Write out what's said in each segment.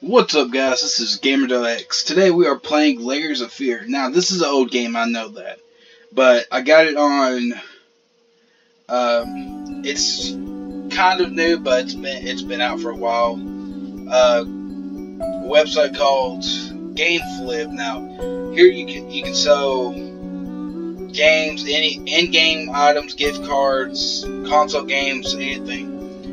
What's up, guys? This is GamerDoX. Today we are playing Layers of Fear. Now, this is an old game, I know that, but I got it on. It's kind of new, but it's been out for a while. A website called GameFlip. Now, here you can sell games, any in-game items, gift cards, console games, anything.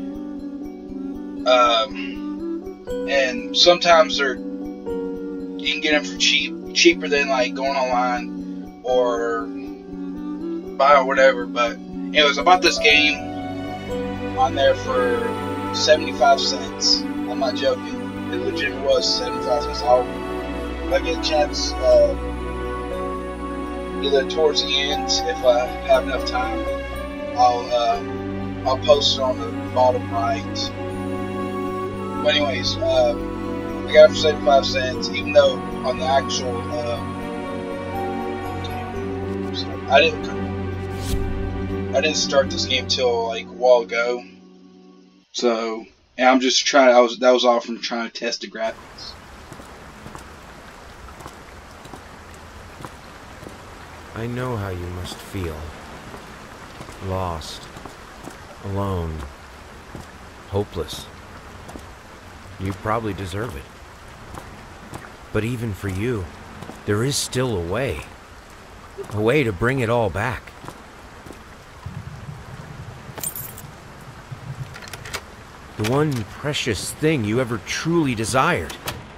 And sometimes you can get them for cheaper than like going online or buy or whatever. But anyways, I bought this game on there for 75 cents. I'm not joking. It legit was 75 cents. If I get a chance, either towards the end, if I have enough time, I'll post it on the bottom right. But anyways, I got it for 75 cents, even though on the actual, I didn't start this game till like a while ago. So, and I'm just trying, that was all from trying to test the graphics. I know how you must feel. Lost. Alone. Hopeless. You probably deserve it. But even for you, there is still a way. A way to bring it all back. The one precious thing you ever truly desired.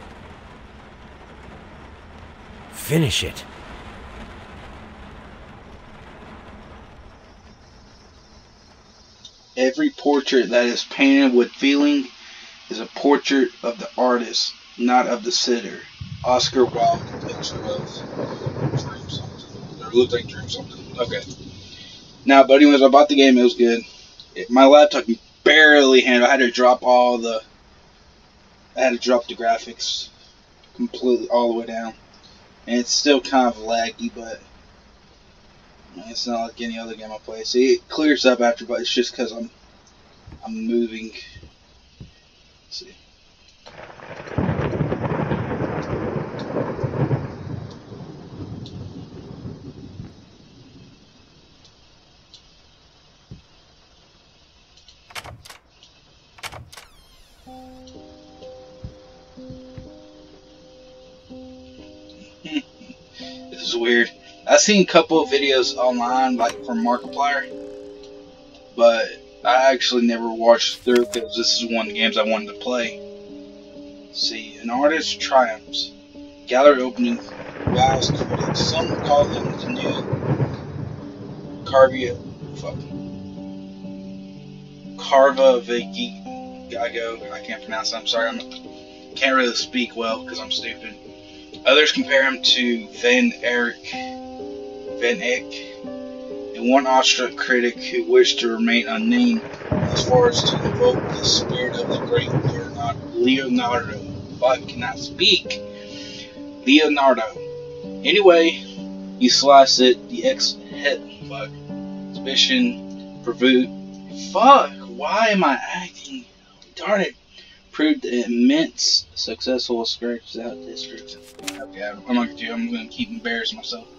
Finish it. Every portrait that is painted with feeling is a portrait of the artist, not of the sitter. Oscar Wilde, picture of Dream something. Or looked like Dream something. Okay. Now, but anyways, I bought the game. It was good. My laptop barely handled. I had to drop the graphics completely all the way down, and it's still kind of laggy, but it's not like any other game I play. See, it clears up after, but it's just because I'm moving. Let's see. This is weird. I've seen a couple of videos online, like from Markiplier, but I actually never watched through because this is one of the games I wanted to play. Let's see, an artist triumphs. Gallery opening wows critics. Some call them the new Caravaggio. I can't pronounce it. I'm sorry. Can't really speak well because I'm stupid. Others compare him to Van Eyck, and one awestruck critic who wished to remain unnamed as far as to evoke the spirit of the great Leonardo. But I cannot speak. Leonardo. Anyway, you slice it, the exhibition proved. Fuck! Why am I acting? Darn it! Proved immense successful scratches out districts. Okay, I'm not gonna do. I'm gonna keep embarrassing myself.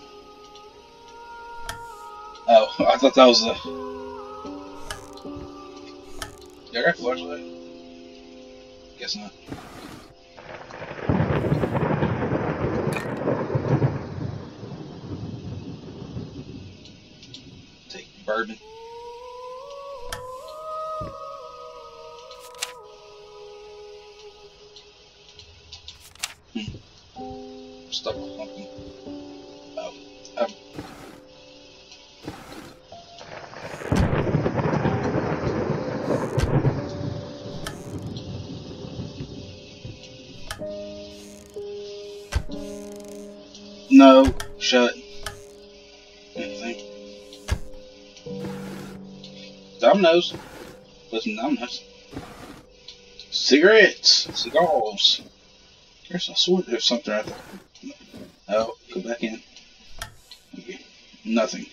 Oh, I thought that was the. Did I got flashlight? Guess not. Take bourbon. Stuck with something. Oh. No. Shut. Anything. Dominoes. Listen, Dominoes. Cigarettes. Cigars. I swear there's something right there. Oh, go back in. Okay. Nothing.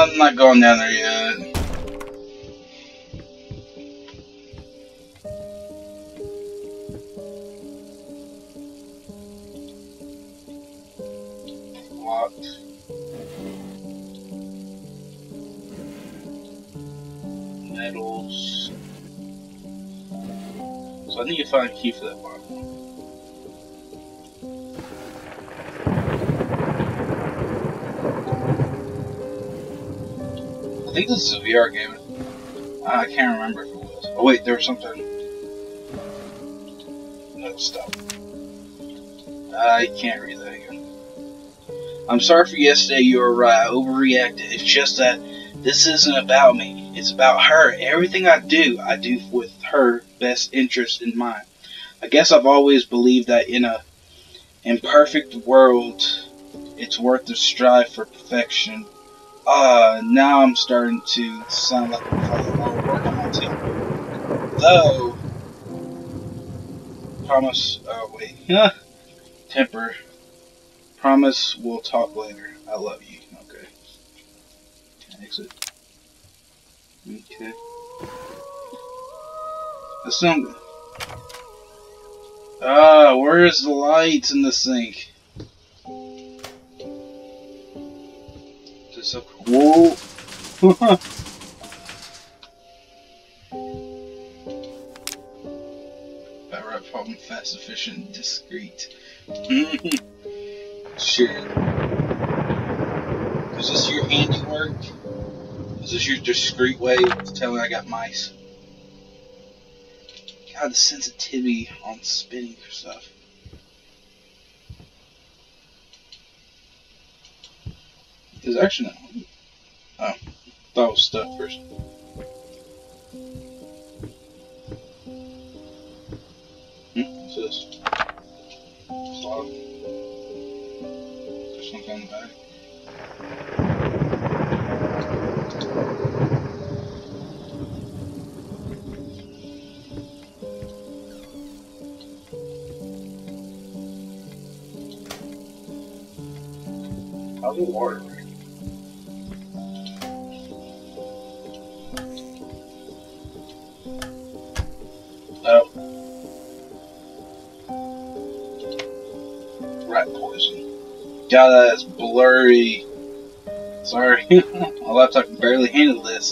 I'm not going down there yet. Locked. Metals. So I need to find a key for that lock. I think this is a VR game. I can't remember if it was. Oh wait, there was something. No, stop. I can't read that again. I'm sorry for yesterday, you were right. I overreacted. It's just that this isn't about me. It's about her. Everything I do with her best interest in mind. I guess I've always believed that in a imperfect world, it's worth the strive for perfection. Now I'm starting to sound like I'm falling hard work on my team. Though, promise, wait, temper, promise we'll talk later. I love you. Okay. Exit. Okay. That's not good. Where's the lights in the sink? Just a, whoa. Better wrap problem, fast, efficient, discreet. Sure. Is this your handiwork? Is this your discreet way to tell me I got mice? God, the sensitivity on spinning stuff. There's actually no. Oh, thought it was stuff first. What's this? Slot. There's something on the back. How's the water? Oh. Rat poison. God, that is blurry. Sorry. My laptop can barely handle this.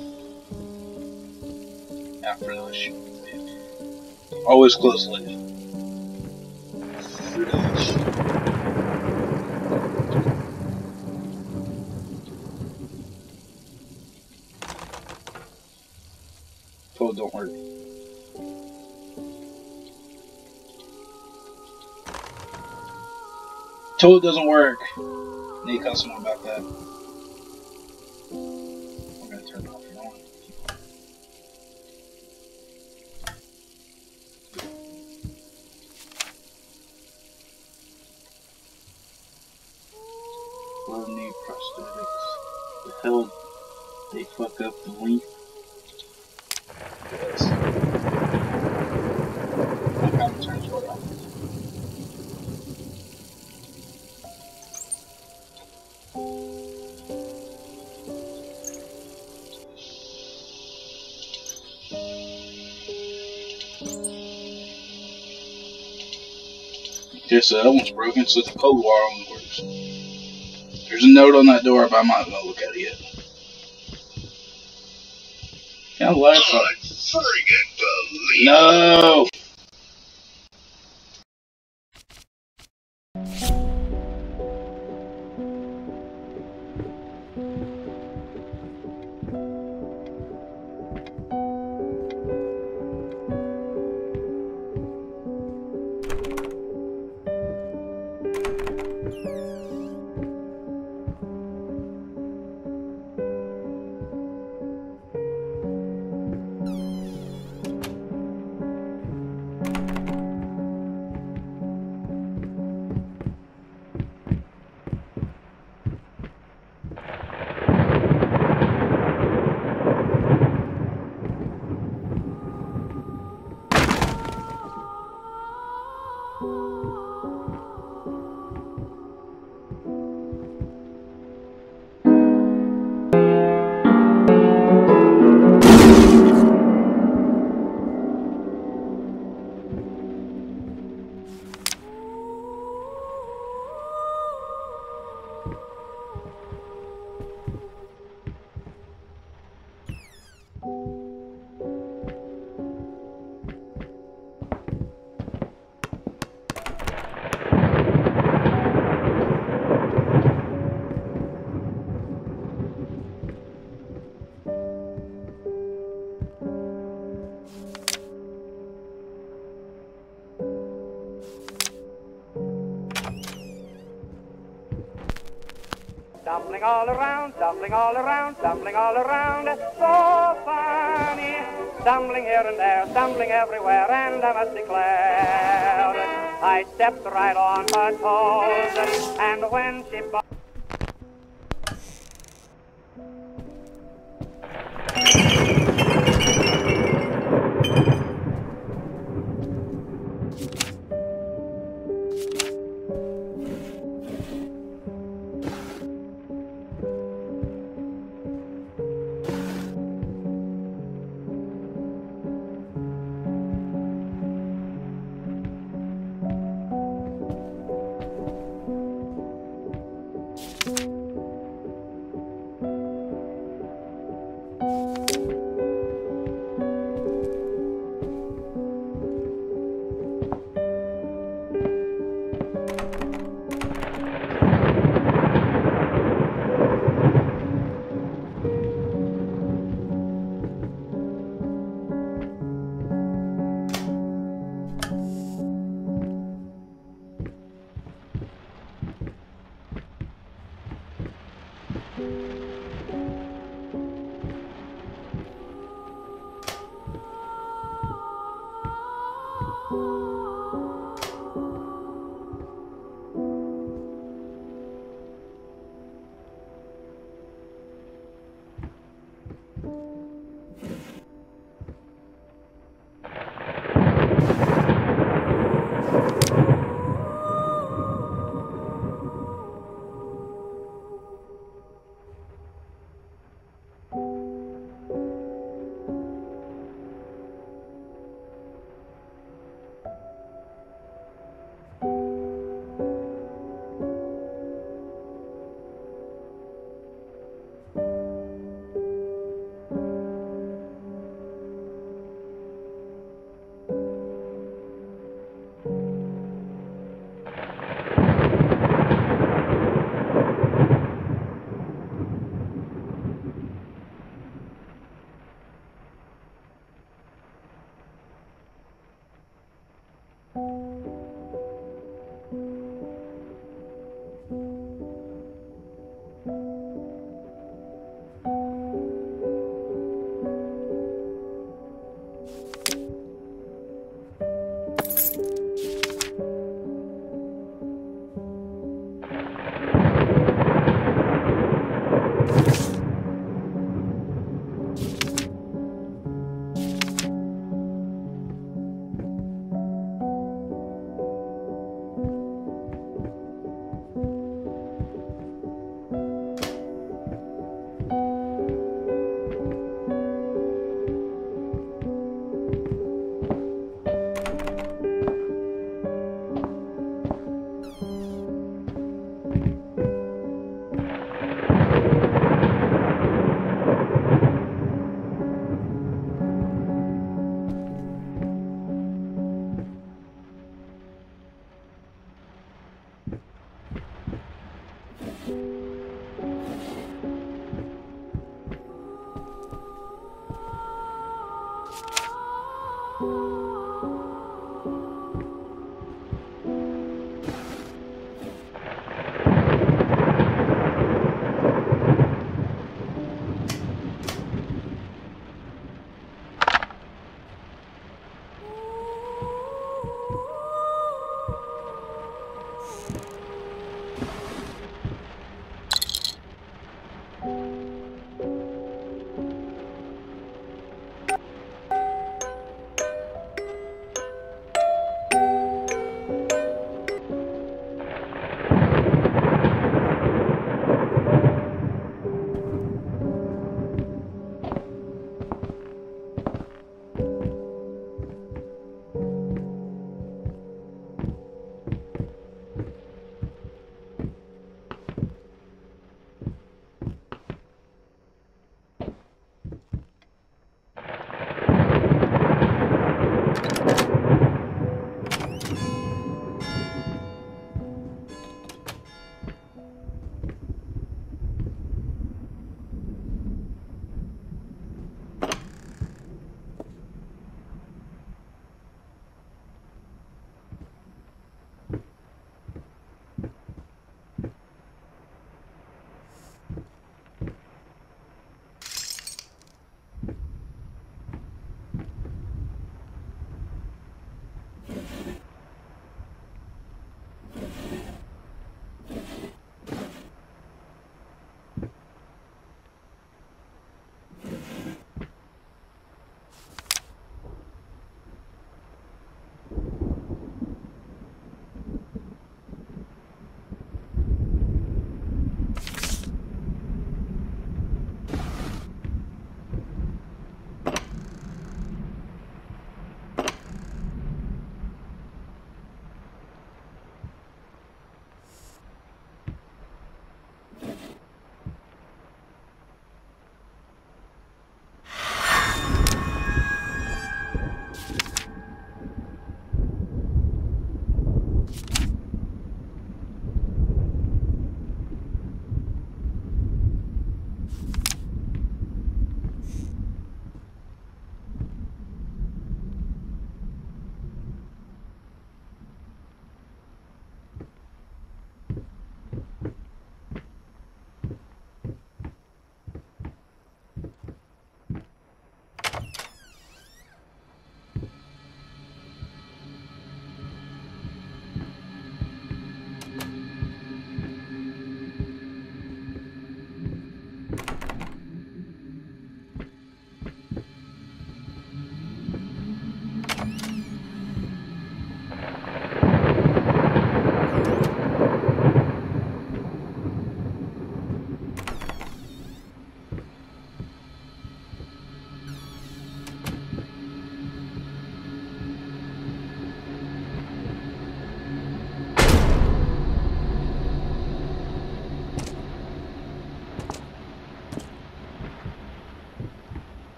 After the issue. Always close lid. Fridge. Toad don't work. Toad doesn't work. Need to tell someone about that. I'm gonna turn it off and on. Love new prosthetics. The hell they fuck up the link. Yes. I'm gonna turn it off. Okay, so that one's broken, so the cold water only works. There's a note on that door, but I'm not gonna look at it yet. Kind of light fire. No! Stumbling all around, stumbling all around, stumbling all around. So funny. Stumbling here and there, stumbling everywhere, and I must declare I stepped right on her toes, and when she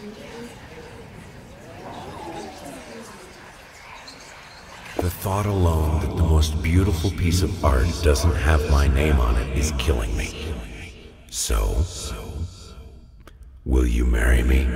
The thought alone that the most beautiful piece of art doesn't have my name on it is killing me. So, will you marry me?